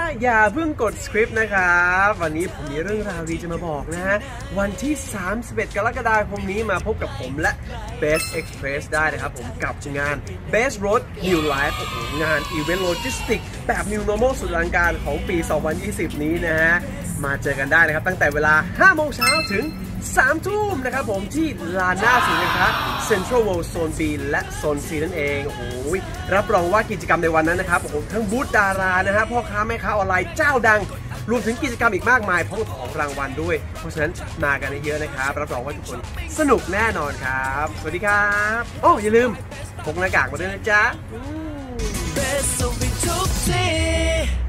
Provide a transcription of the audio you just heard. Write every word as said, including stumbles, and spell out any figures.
อย่าเพิ่งกดสคริปต์นะครับวันนี้ผมมีเรื่องราวดีจะมาบอกนะฮะวันที่สามสิบเอ็ดกรกฎาคมนี้มาพบกับผมและ Best Express ได้นะครับผมกับงาน Best Road New Life โอ้โหงานอีเวนต์โลจิสติกแบบ New Normal สุดอลังการของปี สองพันยี่สิบ นี้นะฮะมาเจอกันได้นะครับตั้งแต่เวลา ห้าโมงเช้าถึงสามทุ่มนะครับผมที่ลานหน้าศูนย์การค้า Central World โซน B และโซน C นั่นเองโอ้โหรับรองว่ากิจกรรมในวันนั้นนะครับโอ้โหทั้งบูธดารานะฮะพ่อค้าแม่ค้าออนไลน์เจ้าดังรวมถึงกิจกรรมอีกมากมายพร้อมของรางวัลด้วยเพราะฉะนั้นมากันเยอะๆนะครับรับรองว่าทุกคนสนุกแน่นอนครับสวัสดีครับโอ้อย่าลืมพกหน้ากากมาด้วยนะจ๊ะ